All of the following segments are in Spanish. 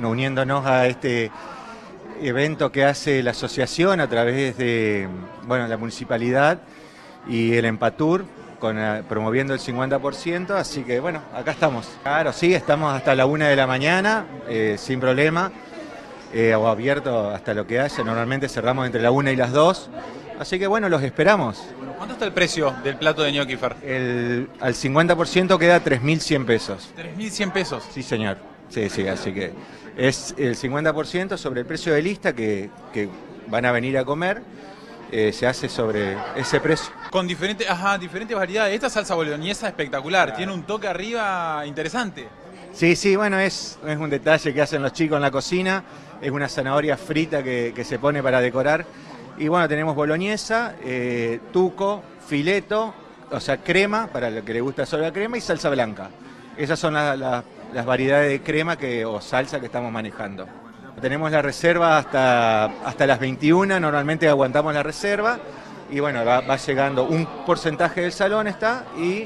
uniéndonos a este evento que hace la asociación a través de la municipalidad y el Empatur, promoviendo el 50%, así que bueno, acá estamos. Claro, sí, estamos hasta la 1 de la mañana, sin problema, o abierto hasta lo que haya, normalmente cerramos entre la 1 y las 2, así que bueno, los esperamos. ¿Cuánto está el precio del plato de ñoqui, Fer? Al 50% queda 3.100 pesos. ¿3.100 pesos? Sí, señor. Sí, así que es el 50% sobre el precio de lista que van a venir a comer, se hace sobre ese precio. Con diferentes variedades. Esta salsa boloñesa espectacular, claro. Tiene un toque arriba interesante. Sí, bueno, es un detalle que hacen los chicos en la cocina, es una zanahoria frita que se pone para decorar. Y bueno, tenemos boloñesa, tuco, fileto, o sea, crema, para lo que le gusta solo la crema, y salsa blanca. Esas son las variedades de crema o salsa que estamos manejando. Tenemos la reserva hasta las 21, normalmente aguantamos la reserva, y bueno, va llegando un porcentaje del salón y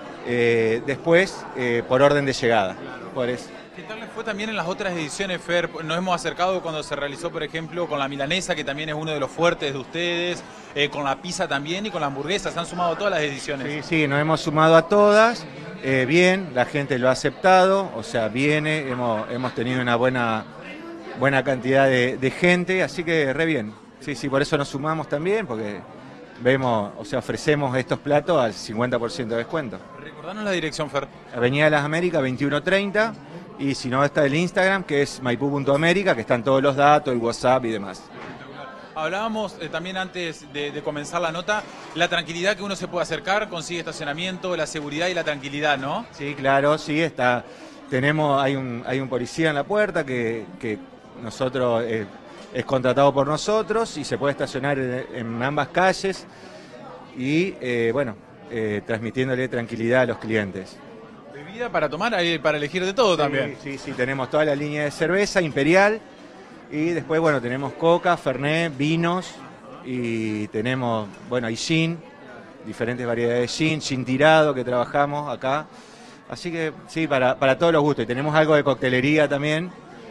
después por orden de llegada. Por eso. ¿Qué tal les fue también en las otras ediciones, Fer? Nos hemos acercado cuando se realizó, por ejemplo, con la milanesa, que también es uno de los fuertes de ustedes, con la pizza también y con la hamburguesa. Se han sumado todas las ediciones. Sí, nos hemos sumado a todas. Bien, la gente lo ha aceptado, o sea, viene, hemos tenido una buena cantidad de gente, así que re bien. Sí, por eso nos sumamos también, porque ofrecemos estos platos al 50% de descuento. Recordanos la dirección, Fer. Avenida de las Américas, 2130, y si no está el Instagram, que es maipú.américa, que están todos los datos, el WhatsApp y demás. Hablábamos también antes de comenzar la nota, la tranquilidad que uno se puede acercar, consigue estacionamiento, la seguridad y la tranquilidad, ¿no? Sí, claro, sí, está. Hay un policía en la puerta que nosotros es contratado por nosotros y se puede estacionar en ambas calles y transmitiéndole tranquilidad a los clientes. ¿Bebida para tomar? Hay para elegir de todo también. Sí, tenemos toda la línea de cerveza imperial y después tenemos coca, fernet, vinos y tenemos, hay gin, diferentes variedades de gin tirado que trabajamos acá. Así que sí, para todos los gustos. Y tenemos algo de coctelería también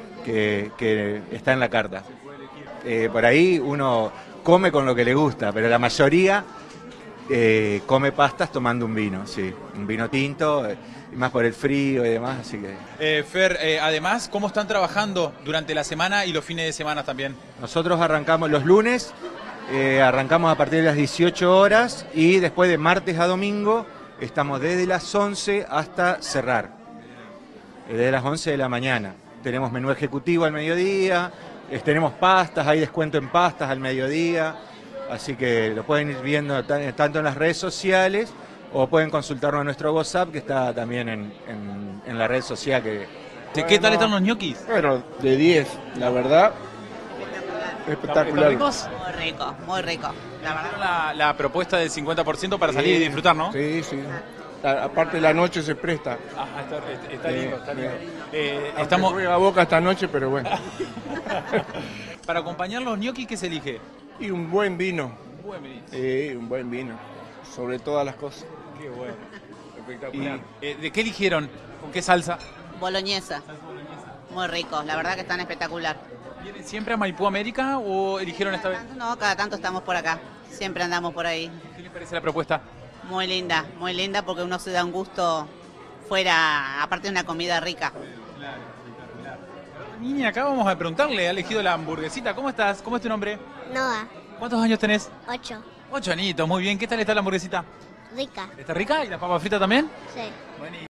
que está en la carta. Por ahí uno come con lo que le gusta, pero la mayoría come pastas tomando un vino, sí, un vino tinto, y más por el frío y demás, así que... Fer, además, ¿cómo están trabajando durante la semana y los fines de semana también? Nosotros arrancamos los lunes, arrancamos a partir de las 18 horas y después de martes a domingo estamos desde las 11 hasta cerrar, desde las 11 de la mañana. Tenemos menú ejecutivo al mediodía, tenemos pastas, hay descuento en pastas al mediodía, así que lo pueden ir viendo tanto en las redes sociales o pueden consultarnos en nuestro WhatsApp, que está también en la red social. ¿Qué tal están los ñoquis? Bueno, de 10, la verdad, espectacular. ¿Ricos? Muy rico, la verdad. La propuesta del 50% para salir y disfrutar, ¿no? Sí. Aparte la noche se presta. Está lindo. Estamos a boca esta noche, pero bueno. Para acompañar los ñoquis, ¿qué se elige? Y un buen vino. Un buen vino. Sobre todas las cosas. Qué bueno. Espectacular. ¿De qué eligieron? ¿Con qué salsa? Boloñesa. Muy rico, la verdad que están espectacular. ¿Vienen siempre a Maipú América o eligieron esta vez? No, cada tanto estamos por acá. Siempre andamos por ahí. ¿Qué les parece la propuesta? Muy linda porque uno se da un gusto fuera, aparte de una comida rica. Claro. Niña, acá vamos a preguntarle, ha elegido la hamburguesita. ¿Cómo estás? ¿Cómo es tu nombre? Noa. ¿Cuántos años tenés? 8. 8 añitos, muy bien. ¿Qué tal está la hamburguesita? Rica. ¿Está rica? ¿Y la papa frita también? Sí. Buenísimo.